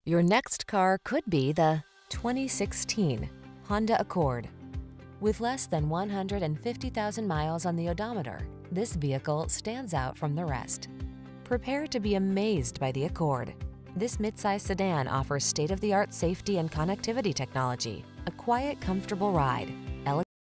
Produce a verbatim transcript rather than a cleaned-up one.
Your next car could be the twenty sixteen Honda Accord. With less than one hundred fifty thousand miles on the odometer, this vehicle stands out from the rest. Prepare to be amazed by the Accord. This midsize sedan offers state-of-the-art safety and connectivity technology, a quiet, comfortable ride,